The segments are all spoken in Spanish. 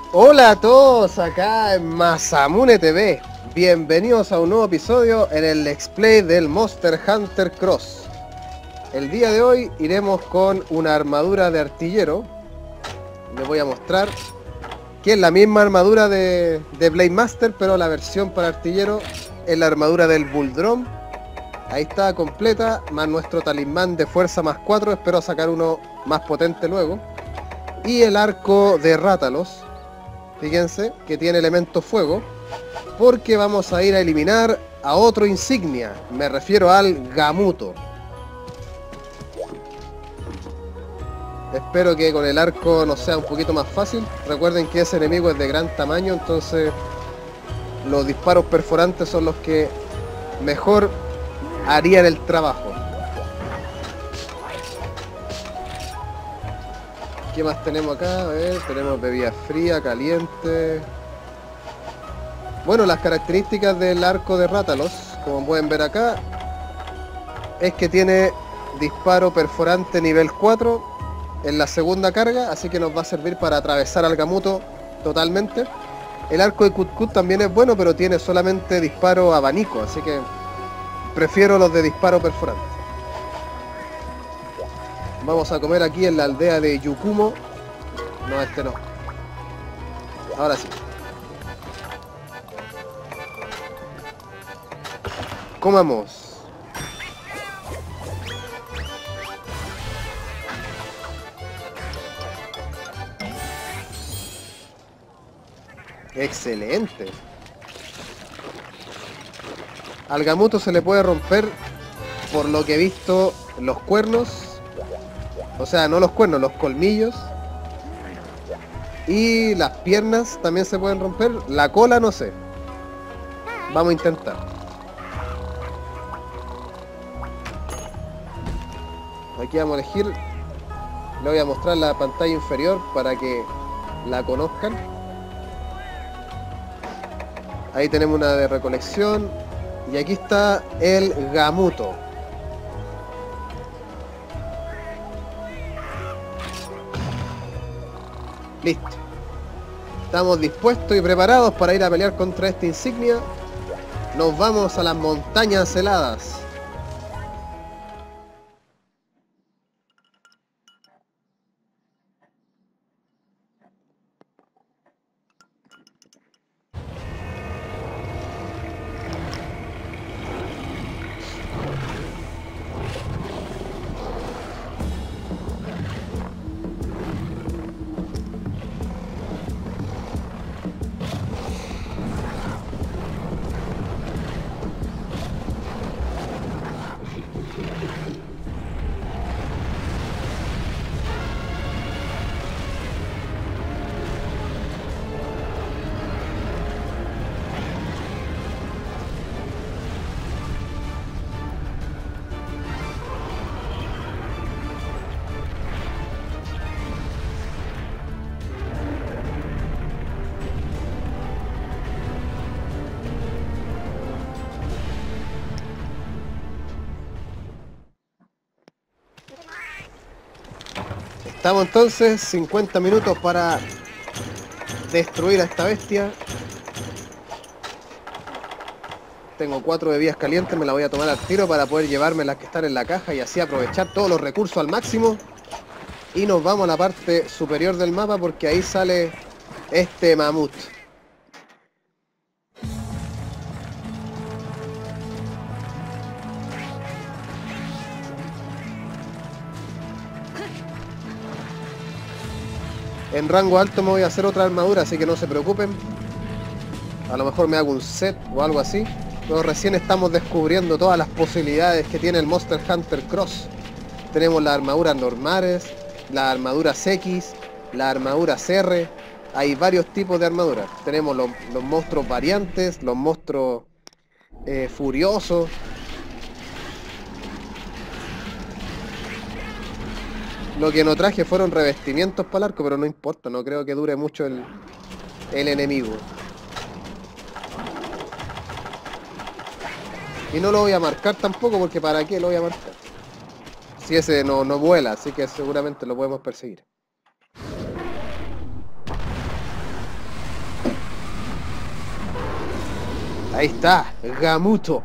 Hola a todos acá en Masamune TV. Bienvenidos a un nuevo episodio en el Let's Play del Monster Hunter Cross. El día de hoy iremos con una armadura de artillero. Les voy a mostrar que es la misma armadura de Blade Master, pero la versión para artillero es la armadura del Bull Drum. Ahí está completa, más nuestro talismán de fuerza más 4. Espero sacar uno más potente luego. Y el arco de Rátalos. Fíjense que tiene elemento fuego, porque vamos a ir a eliminar a otro insignia. Me refiero al Gamuto. Espero que con el arco nos sea un poquito más fácil. Recuerden que ese enemigo es de gran tamaño, entonces los disparos perforantes son los que mejor harían el trabajo. ¿Qué más tenemos acá? A ver, tenemos bebida fría, caliente. Bueno, las características del arco de Rátalos, como pueden ver acá, es que tiene disparo perforante nivel 4 en la segunda carga, así que nos va a servir para atravesar al Gamuto totalmente. El arco de Kut-Kut también es bueno, pero tiene solamente disparo abanico, así que prefiero los de disparo perforante. Vamos a comer aquí en la aldea de Yukumo. No, este no. Ahora sí. Comamos. Excelente. Al Gamuto se le puede romper, por lo que he visto, los cuernos. O sea, no los cuernos, los colmillos. Y las piernas también se pueden romper. La cola no sé. Vamos a intentar. Aquí vamos a elegir. Le voy a mostrar la pantalla inferior para que la conozcan. Ahí tenemos una de recolección. Y aquí está el Gamuto. Listo. Estamos dispuestos y preparados para ir a pelear contra esta insignia. Nos vamos a las montañas heladas. Estamos entonces 50 minutos para destruir a esta bestia. Tengo 4 bebidas calientes, me las voy a tomar al tiro para poder llevarme las que están en la caja y así aprovechar todos los recursos al máximo. Y nos vamos a la parte superior del mapa porque ahí sale este mamut. En rango alto me voy a hacer otra armadura, así que no se preocupen. A lo mejor me hago un set o algo así. Pero recién estamos descubriendo todas las posibilidades que tiene el Monster Hunter Cross. Tenemos las armaduras normales, las armaduras X, las armaduras R. Hay varios tipos de armaduras. Tenemos los monstruos variantes, los monstruos furiosos. Lo que no traje fueron revestimientos para el arco, pero no importa, no creo que dure mucho el enemigo. Y no lo voy a marcar tampoco, porque ¿para qué lo voy a marcar? Si ese no vuela, así que seguramente lo podemos perseguir. Ahí está, Gamuto.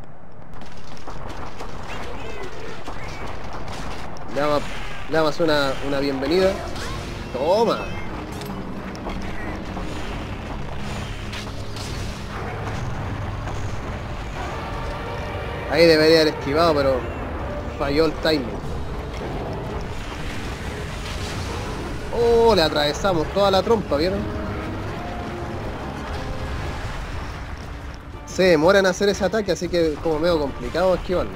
Le damos una bienvenida. Toma. Ahí debería haber esquivado, pero falló el timing. Oh, le atravesamos toda la trompa, ¿vieron? Se demora en hacer ese ataque, así que es como medio complicado esquivarlo.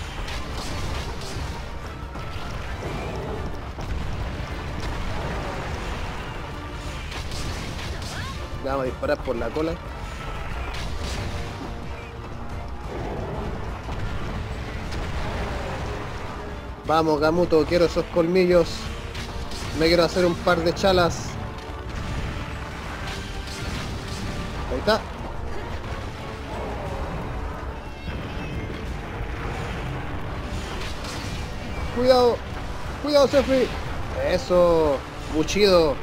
Le vamos a disparar por la cola. Vamos, Gamuto, quiero esos colmillos. Me quiero hacer un par de chalas. Ahí está. Cuidado. Cuidado, Sefi. Eso. Buchido.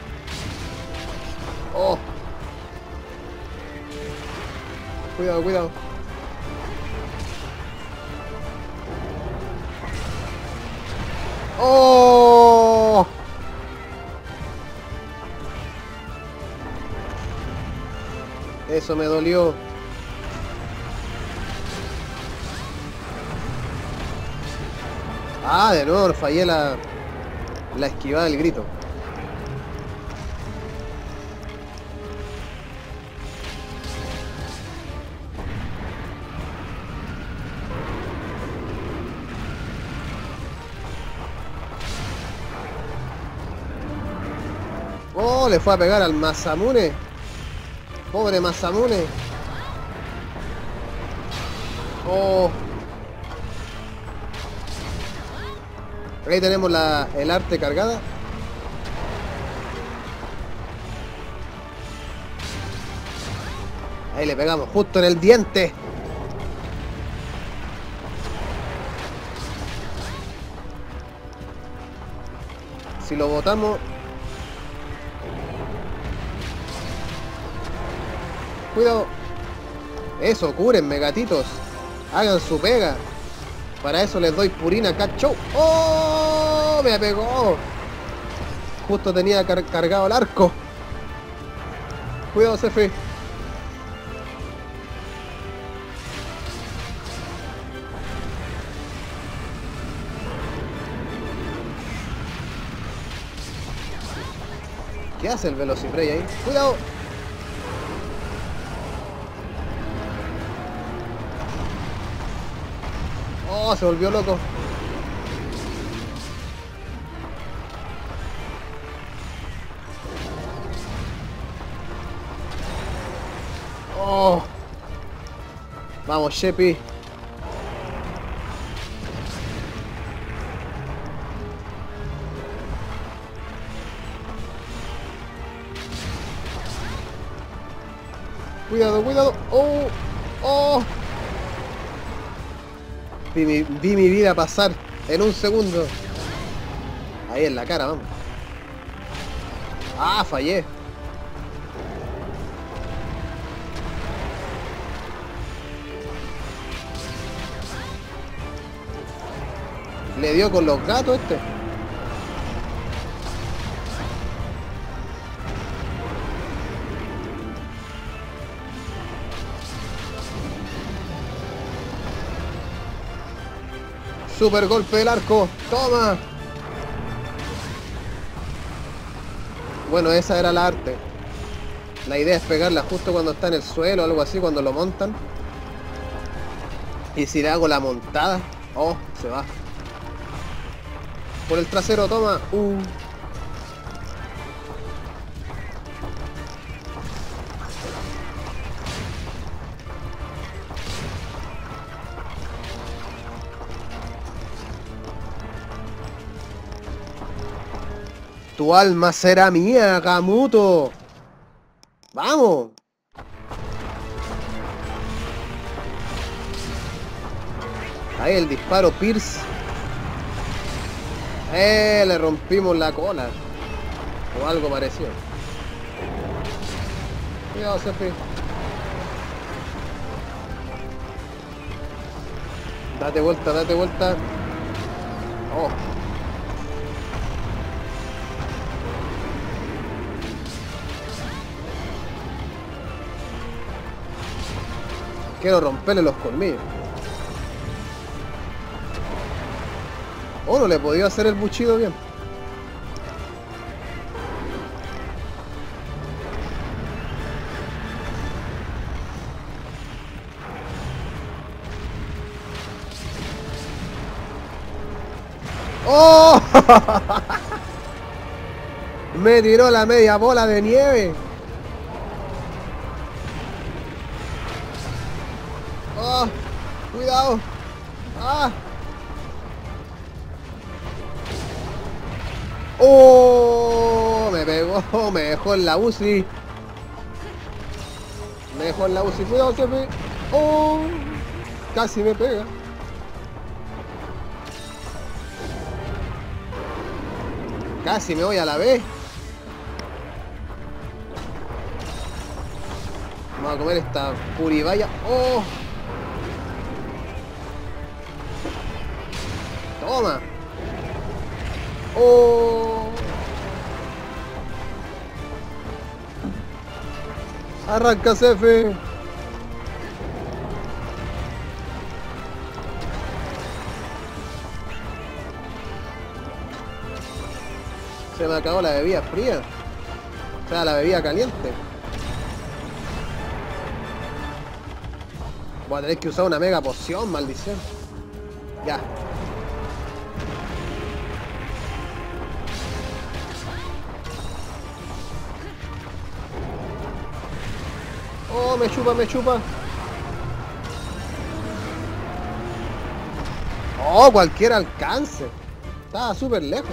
Oh. Cuidado, cuidado. ¡Oh! Eso me dolió. Ah, de nuevo fallé la esquivada del grito. Oh, le fue a pegar al Masamune. Pobre Masamune. Oh. Ahí tenemos el arte cargada. Ahí le pegamos justo en el diente. Si lo botamos... Cuidado. Eso, cúrenme, gatitos. Hagan su pega. Para eso les doy Purina Cat Show. ¡Oh! Me pegó. Justo tenía cargado el arco. Cuidado, Sefi. ¿Qué hace el Velocipray ahí? ¡Cuidado! ¡Oh! Se volvió loco. ¡Oh! Vamos, Sheppy. Cuidado, cuidado. ¡Oh! ¡Oh! Vi mi vida pasar en un segundo. Ahí en la cara, vamos. Ah, fallé. Le dio con los gatos este. Super golpe del arco. Toma. Bueno, esa era la arte. La idea es pegarla justo cuando está en el suelo o algo así, cuando lo montan. Y si le hago la montada, oh, se va. Por el trasero, toma. Tu alma será mía, Gamuto. ¡Vamos! Ahí el disparo Pierce. Le rompimos la cola. O algo parecido. Cuidado, Sefi. Date vuelta, date vuelta. Oh. Quiero romperle los colmillos. Oh, no le he podido hacer el buchido bien. ¡Oh! Me tiró la media bola de nieve. ¡Oh! ¡Cuidado! ¡Ah! ¡Oh! Me pegó, me dejó en la UCI. Me dejó en la UCI. ¡Cuidado, jefe! ¡Oh! Casi me pega. Casi me voy a la vez. Vamos a comer esta puribaya. ¡Oh! Toma. ¡Oh! Arranca, Cefe. Se me acabó la bebida fría. O sea, la bebida caliente. Voy a tener que usar una mega poción, maldición. Ya. Oh, me chupa, me chupa. Oh, cualquier alcance. Estaba súper lejos.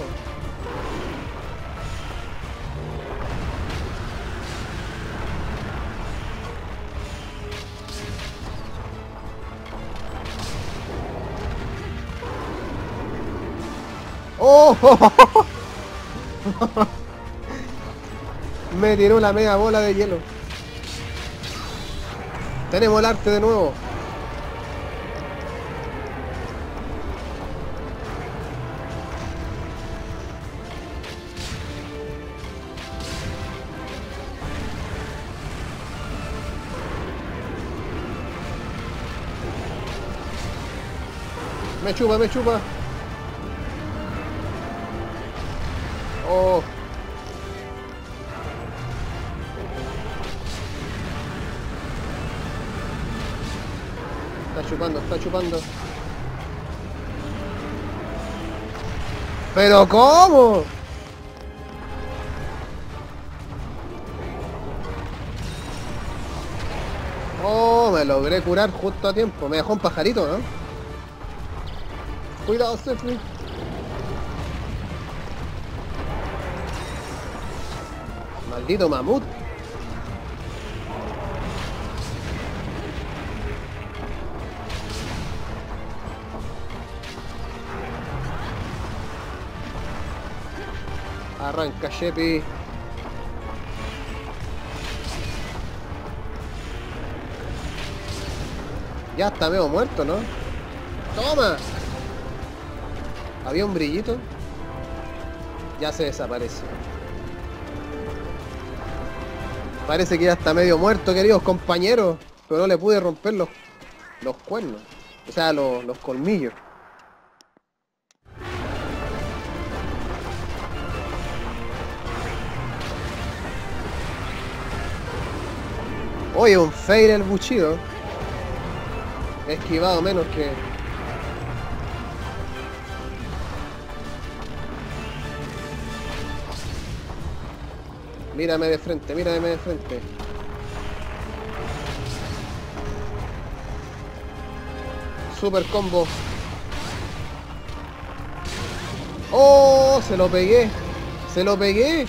¡Oh! Me tiró la media bola de hielo. Tenemos el arte de nuevo. Me chupa, me chupa. Oh. Está chupando, está chupando. ¿Pero cómo? Oh, me logré curar justo a tiempo. Me dejó un pajarito, ¿no? Cuidado, Sefi. Maldito mamut. Arranca, Shepi. Ya está medio muerto, ¿no? ¡Toma! Había un brillito. Ya se desaparece. Parece que ya está medio muerto, queridos compañeros. Pero no le pude romper los cuernos. O sea, los colmillos. Oye, un fail el buchido. He esquivado menos que... Mírame de frente, mírame de frente. Super combo. ¡Oh! Se lo pegué. Se lo pegué.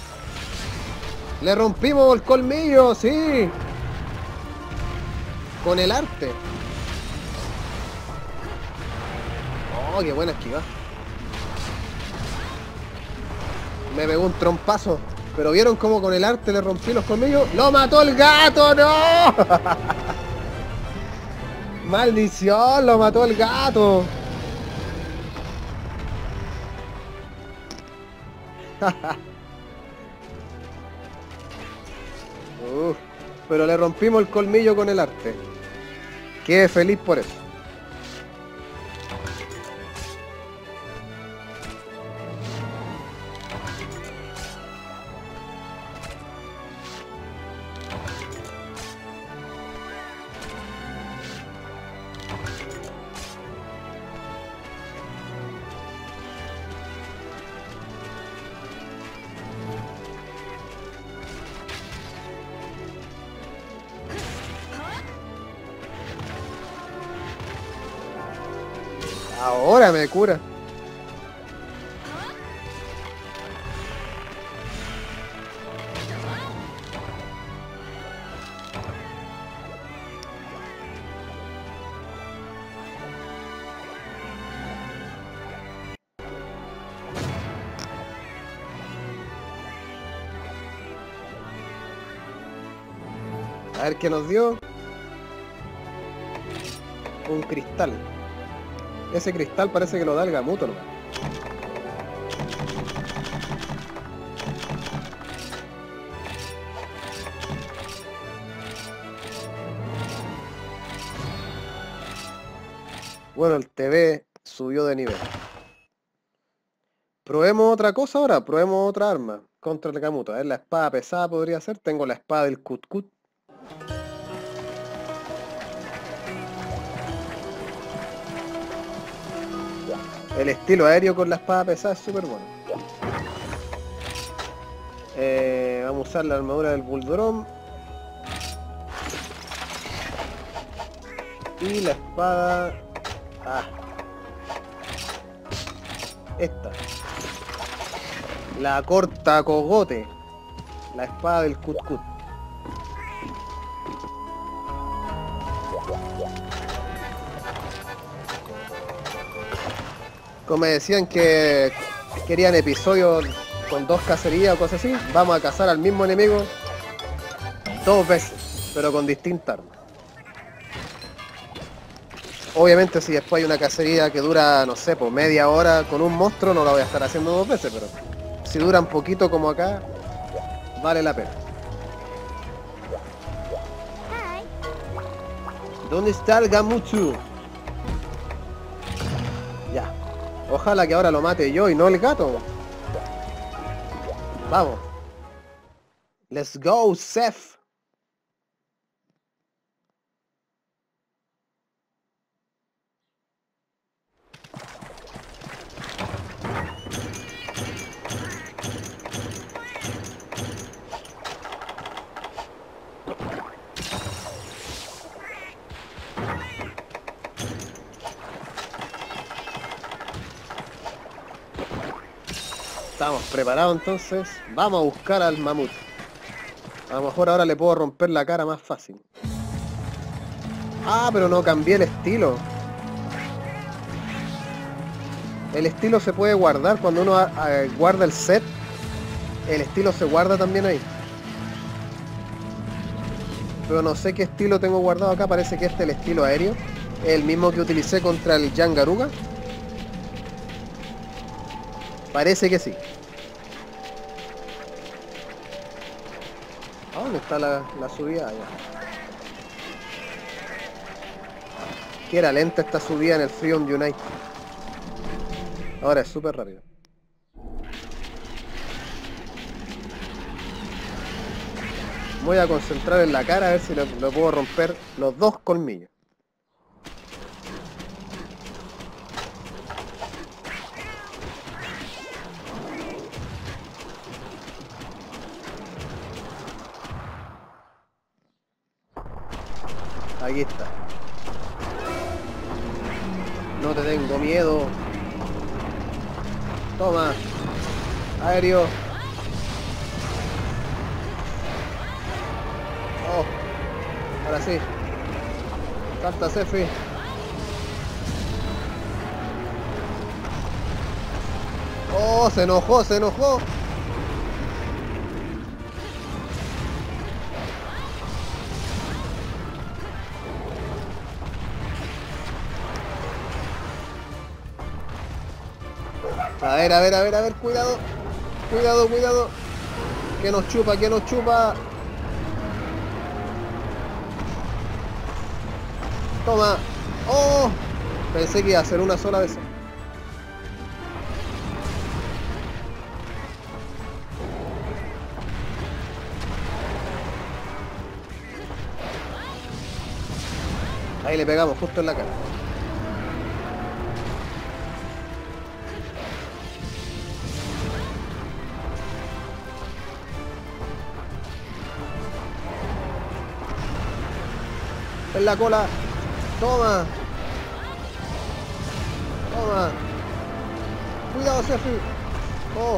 Le rompimos el colmillo, sí. Con el arte. Oh, qué buena esquiva. Me pegó un trompazo. Pero vieron cómo con el arte le rompí los colmillos. ¡Lo mató el gato! ¡No! ¡Maldición! ¡Lo mató el gato! Pero le rompimos el colmillo con el arte. Quedé feliz por eso. Ahora me cura. A ver qué nos dio. Un cristal. Ese cristal parece que lo da el Gamuto, ¿no? Bueno, el TV subió de nivel. Probemos otra cosa ahora, probemos otra arma contra el Gamuto. A ver, la espada pesada podría ser. Tengo la espada del Kut-Kut. El estilo aéreo con la espada pesada es súper bueno. Vamos a usar la armadura del Buldrón. Y la espada... esta. La corta cogote. La espada del Kut-Kut. Como me decían que querían episodios con 2 cacerías o cosas así, vamos a cazar al mismo enemigo 2 veces, pero con distintas armas. Obviamente si después hay una cacería que dura, no sé, pues media hora con un monstruo, no la voy a estar haciendo 2 veces, pero si dura un poquito como acá, vale la pena. ¿Dónde está el Gamutu? Ya. Ojalá que ahora lo mate yo y no el gato. Vamos. Let's go, Seth. Estamos preparados entonces. Vamos a buscar al mamut. A lo mejor ahora le puedo romper la cara más fácil. Ah, pero no cambié el estilo. El estilo se puede guardar cuando uno guarda el set. El estilo se guarda también ahí. Pero no sé qué estilo tengo guardado acá. Parece que este es el estilo aéreo. El mismo que utilicé contra el Yangaruga. Parece que sí. ¿A dónde está la subida? Allá. Que era lenta esta subida en el Freedom Unite. Ahora es súper rápido. Voy a concentrar en la cara a ver si lo puedo romper los 2 colmillos. Aquí está. No te tengo miedo. Toma. Aéreo. Oh. Ahora sí. Salta, Sefi. Oh, se enojó, se enojó. A ver, a ver, a ver, a ver, cuidado. Cuidado, cuidado. Que nos chupa, que nos chupa. Toma. ¡Oh! Pensé que iba a ser una sola vez. Ahí le pegamos justo en la cara. En la cola. Toma. Toma. Cuidado, Sefi. Oh.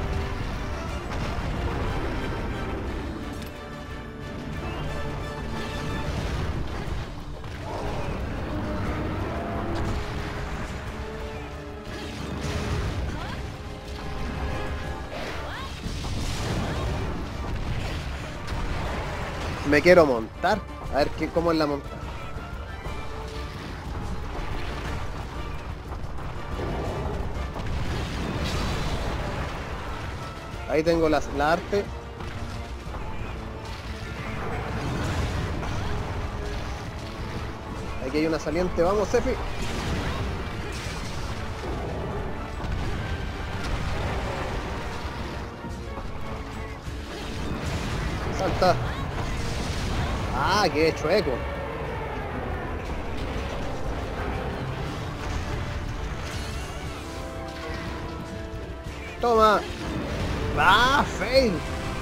Me quiero montar. A ver cómo es la montada. Ahí tengo la arte. Aquí hay una saliente. Vamos, Sefi. Salta. Ah, qué chueco. Toma. Ah, fail.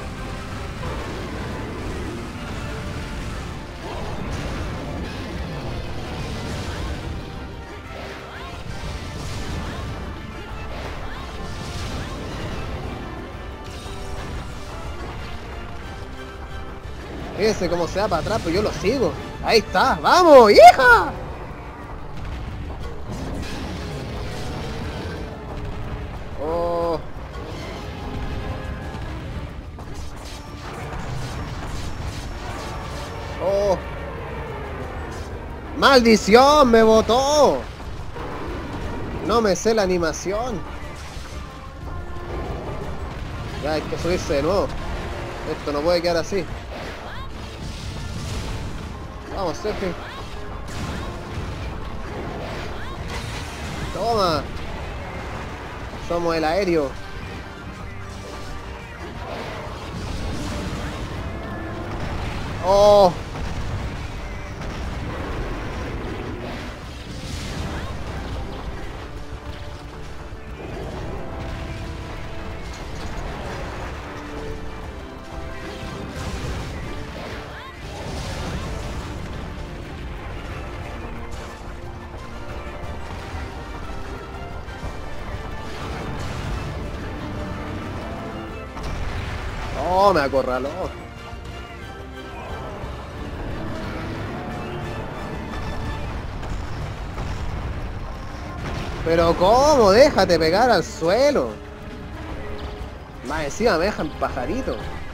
Fíjense cómo se va para atrás, pues yo lo sigo. Ahí está. ¡Vamos, hija! Oh. Oh. ¡Maldición! ¡Me botó! No me sé la animación. Ya hay que subirse de nuevo. Esto no puede quedar así. Vamos, Sefi. Toma. Somos el aéreo. Oh. Oh, me acorraló. Pero ¿cómo? Déjate pegar al suelo. Más encima me dejan pajarito.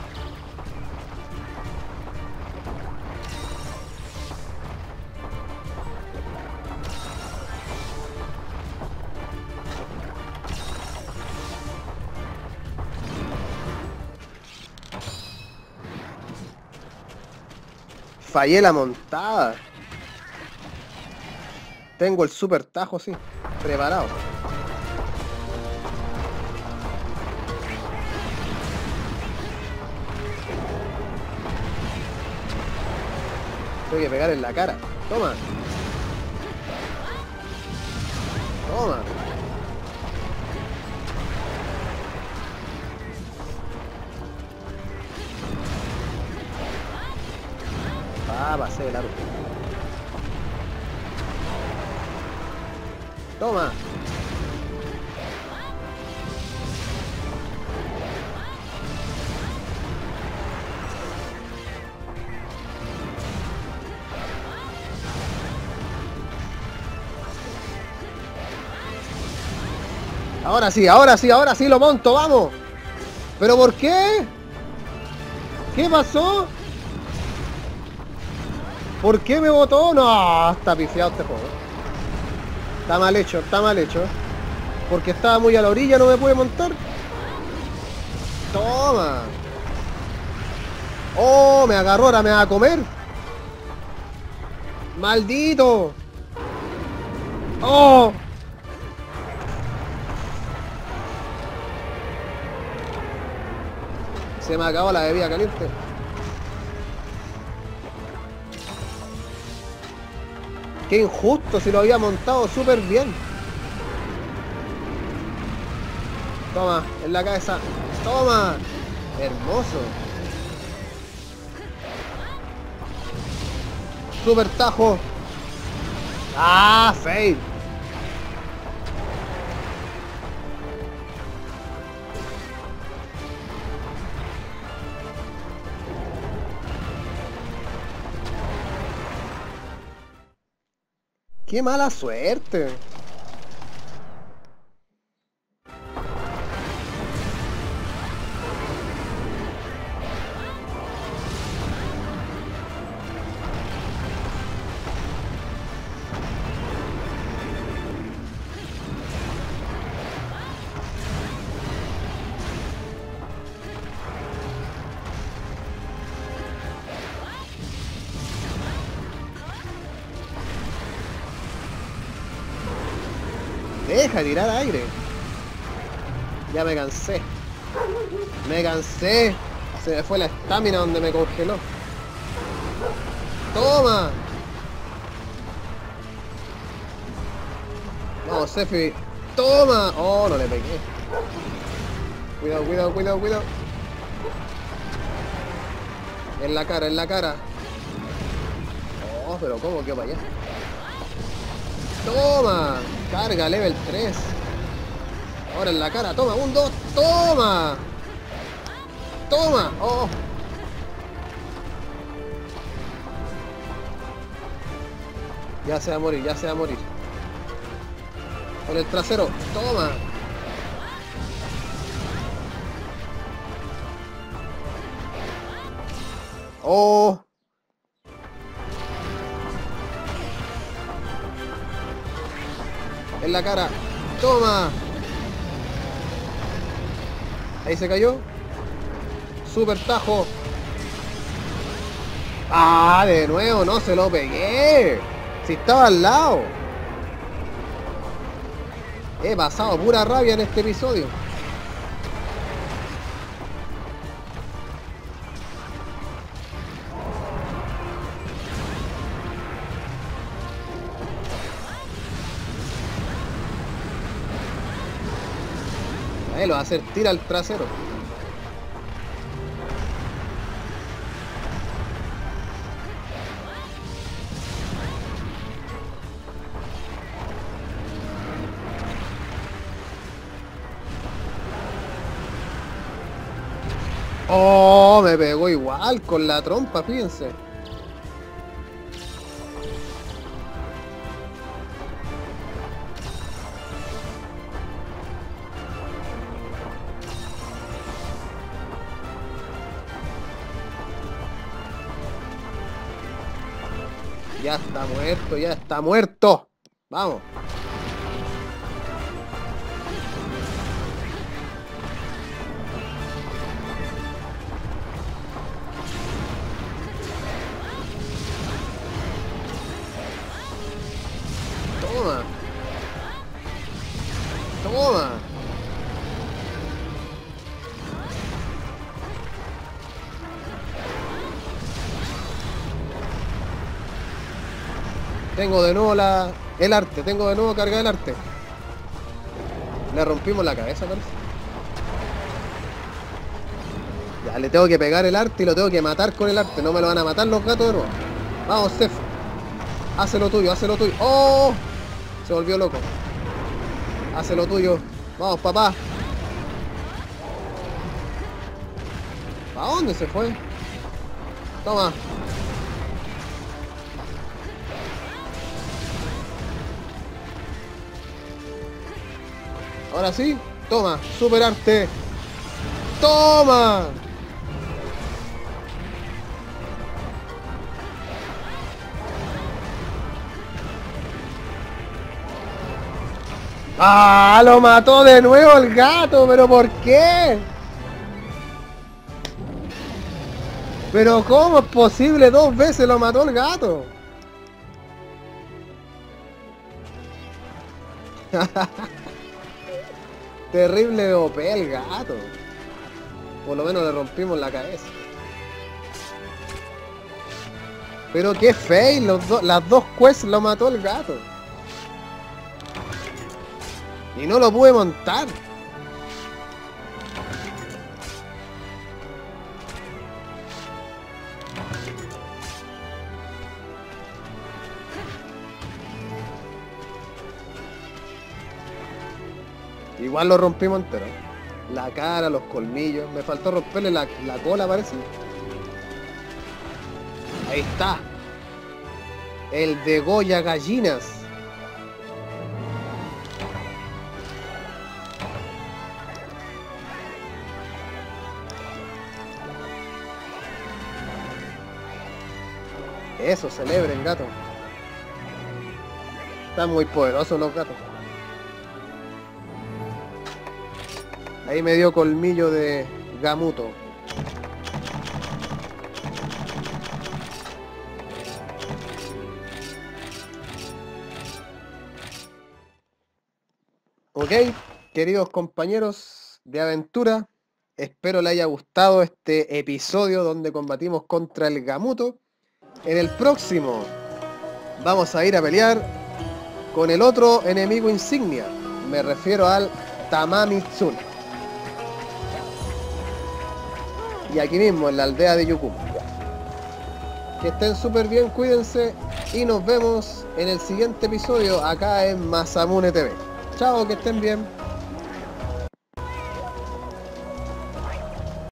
Fallé la montada. Tengo el super tajo, sí, preparado. Tengo que pegar en la cara. Toma. Toma. Ah, pasé de largo. Toma. Ahora sí, ahora sí, ahora sí lo monto, vamos. ¿Pero por qué? ¿Qué pasó? ¿Por qué me botó? No, está pifiado este juego. Está mal hecho, está mal hecho. Porque estaba muy a la orilla, no me pude montar. Toma. Oh, me agarró, ahora me va a comer. Maldito. Oh. Se me acabó la bebida caliente. Qué injusto, si lo había montado súper bien. Toma, en la cabeza. Toma. Hermoso. Super tajo. Ah, fail. Qué mala suerte. Deja de tirar aire. Ya me cansé. Me cansé. Se me fue la estamina donde me congeló. ¡Toma! Vamos, Sefi. ¡Toma! Oh, no le pegué. Cuidado, cuidado, cuidado, cuidado. En la cara, en la cara. Oh, pero ¿cómo quedó para allá? ¡Toma! Carga, level 3. Ahora en la cara, toma, 1, 2, toma. Toma, oh. Ya se va a morir, ya se va a morir. Con el trasero, toma. Oh. En la cara, toma. Ahí se cayó. Super tajo. Ah, de nuevo, no se lo pegué. Si estaba al lado. He pasado pura rabia en este episodio. Ahí lo va a hacer tira al trasero. Oh, me pegó igual con la trompa, fíjense. Ya está muerto, ya está muerto. Vamos. Toma. Toma. Tengo de nuevo el arte, tengo de nuevo carga el arte. Le rompimos la cabeza, parece. Ya, le tengo que pegar el arte y lo tengo que matar con el arte. No me lo van a matar los gatos de nuevo. Vamos, Sef. Hace lo tuyo, hace lo tuyo. ¡Oh! Se volvió loco. Hace lo tuyo. Vamos, papá. ¿A dónde se fue? Toma. Ahora sí. Toma. Super arte. Toma. ¡Ah! ¡Lo mató de nuevo el gato! ¿Pero por qué? ¿Pero cómo es posible? 2 veces lo mató el gato. Terrible OP el gato. Por lo menos le rompimos la cabeza. Pero qué fail, las 2 quests lo mató el gato. Y no lo pude montar. Igual lo rompimos entero. La cara, los colmillos. Me faltó romperle la cola, parece. Ahí está. El de Goya Gallinas. Eso, celebren, gato. Están muy poderosos los gatos. Ahí me dio colmillo de Gamuto. Ok, queridos compañeros de aventura, espero les haya gustado este episodio donde combatimos contra el Gamuto. En el próximo vamos a ir a pelear con el otro enemigo insignia. Me refiero al Tamamitsune. Y aquí mismo, en la aldea de Yukuma. Que estén súper bien, cuídense. Y nos vemos en el siguiente episodio acá en Masamune TV. Chao, que estén bien.